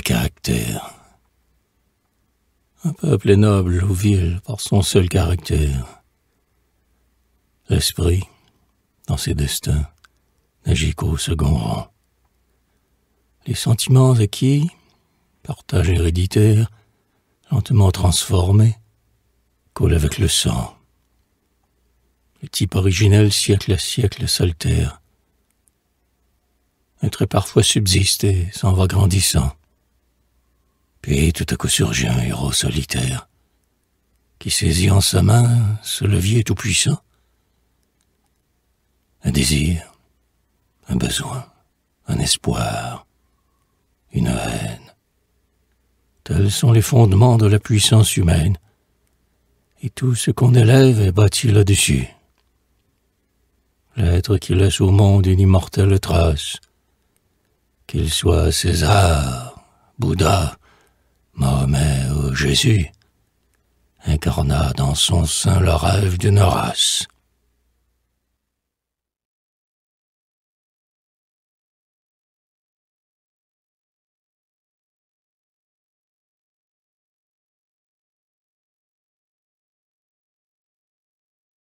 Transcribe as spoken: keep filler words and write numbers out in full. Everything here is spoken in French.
caractère. Un peuple est noble ou vil par son seul caractère. L'esprit, dans ses destins, n'agit qu'au second rang. Les sentiments acquis, partage héréditaire, lentement transformés, collent avec le sang. Le type originel, siècle à siècle, s'altère. Un trait parfois subsiste et s'en va grandissant. Puis tout à coup surgit un héros solitaire, qui saisit en sa main ce levier tout-puissant. Un désir, un besoin, un espoir, une haine. Tels sont les fondements de la puissance humaine, et tout ce qu'on élève est bâti là-dessus. L'être qui laisse au monde une immortelle trace, qu'il soit César, Bouddha, Mahomet ou Jésus, incarna dans son sein le rêve d'une race.